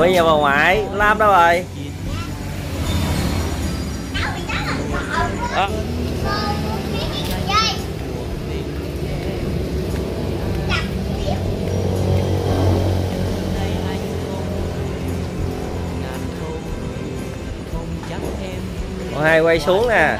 Quay nhà bà ngoại, Lam đâu rồi? Đó. Còn hai quay xuống nè.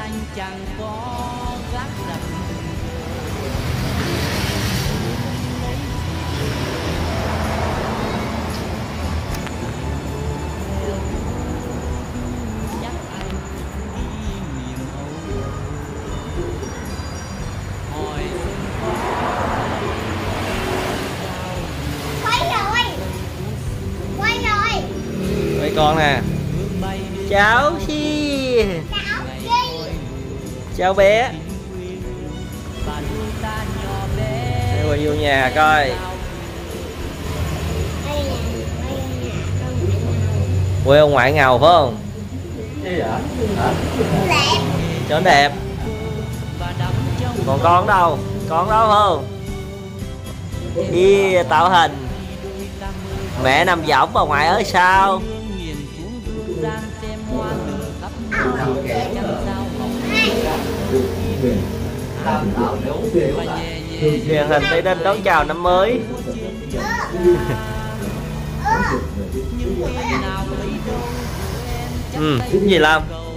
Quay con nè. Cháu Chi. Chào bé. Để qua vô nhà coi. Quê ông ngoại ngầu phải không? Đẹp. Cho nó đẹp. Còn con đâu? Con đó phải không? Đi tạo hình. Mẹ nằm võng bà ngoại ở sao? Truyền hình Tây Ninh đón chào năm mới. Cái gì làm?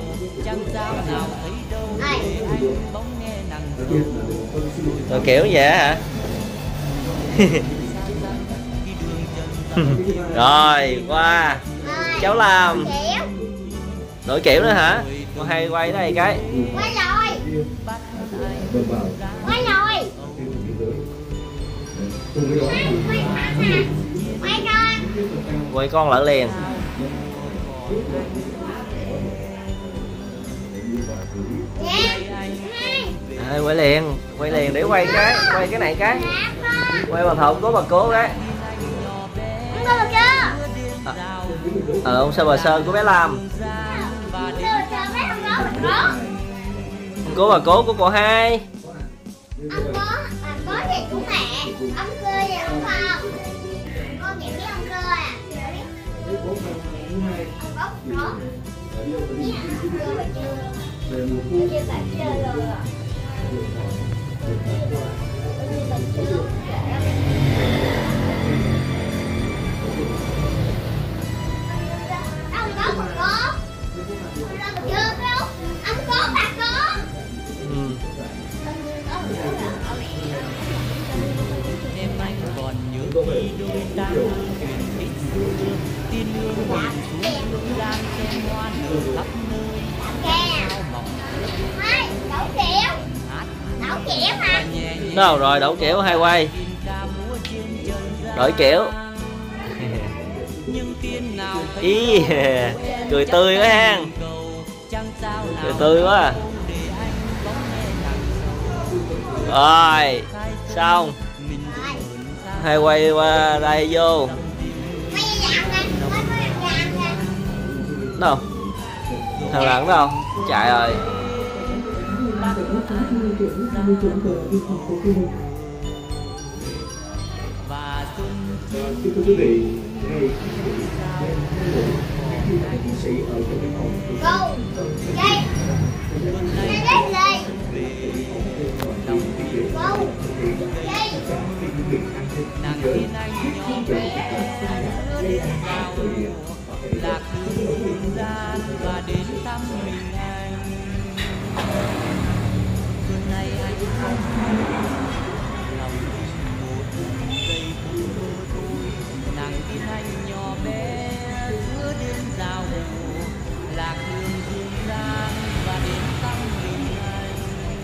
Rồi kiểu vậy hả? Rồi qua cháu làm đổi kiểu nữa hả? Con hay quay đây cái Quay rồi. Quay rồi. Quay con. Quay con lỡ liền. Quay liền, quay liền để quay cái này cái. Quay bà Thuận có bà cố cái. Ông Sơ bà Sơn của bé Lam. Cố bà cố của cô hai. Ông có gì của mẹ. Ông cơ vậy đúng không? Con nhận biết ông cơ à? Ông có đó. Chưa phải chơi rồi à? Em anh còn nhớ khi đôi ta chuyện ít xưa, tin hương huyền xuống hương gian xem hoa nở khắp nơi. Sao mộng Đậu kiểu. Đậu kiểu hả? Đâu rồi đậu kiểu hay quay. Đổi kiểu. Ý cười tươi quá ha. Cười tươi quá. Rồi xong. Hay quay qua đây vô. Đâu? Thằng Lặng đâu? Chạy rồi. Thưa quý vị, ngay chiến sĩ ở trong cái phòng lạc hương gian và đến thăm mình anh. Xuân này anh không lòng một giây phút mơ thôi, nàng tin anh nhỏ bé giữa đêm giao mùa, lạc hương dương gian và đến thăm mình anh.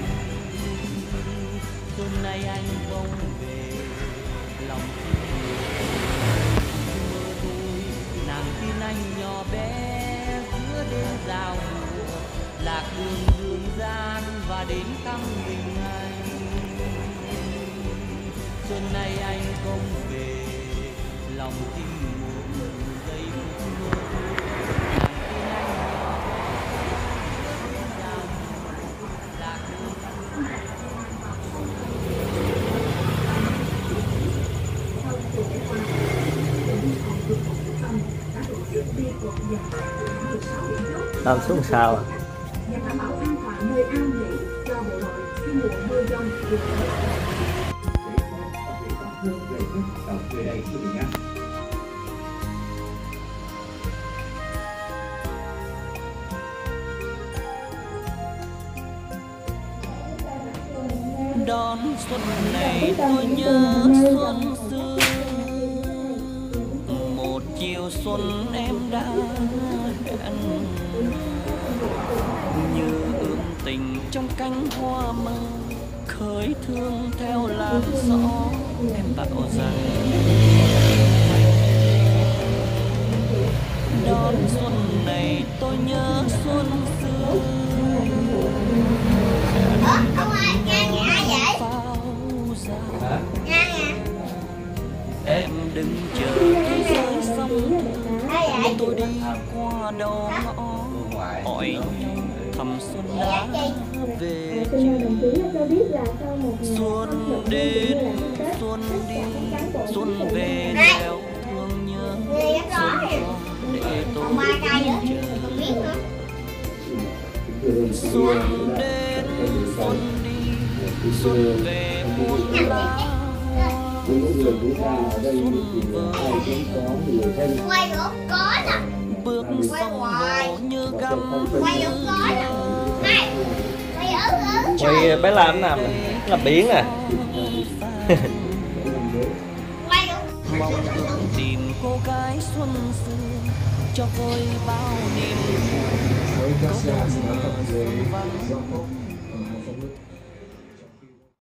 Xuân này anh không về lòng nàng tin anh nhỏ bé giữa đêm giao mùa, lạc đường dương gian và đến thăm mình anh. Xuân này anh không về lòng tim một giây phút mơ thôi, nàng tin anh nhỏ bé giữa đêm giao mùa, lạc đường Làm xuống sao à? Nhằm đảm bảo an toàn nơi an nghỉ cho bộ đội khi mùa mưa dông vừa tới. Đồng về đây quý vị nhé. Đón xuân này tôi nhớ xuân xưa, một chiều xuân em đã hẹn, như ươm tình trong cánh hoa mơ, khơi thương theo làn gió. Em bảo rằng đón xuân này tôi nhớ xuân xưa. Ông ơi, nghe ai vậy? Nghe nè. Em đừng chờ thế giới xong Ai vậy? tôi đi qua đầu ngõ hỏi thăm xuân đã về chưa. Xuân đến xuân đi xuân về theo thương nhớ. Người đã có Xuân nè. cho để tôi Còn ba cây nữa, chờ. còn biết nữa. Xuân đến xuân đi xuân về muôn lá Những người chúng ta ở đây thì ai cũng có người thân. Quay nữa, có nè. bước sông hồ như găm Quay nữa, có nè. Này, quay ở Quay bé Lam làm biển à. quay nữa. mong được tìm cô gái xuân xưa cho vơi bao niềm Với các có gia một đình mưa dưới vắng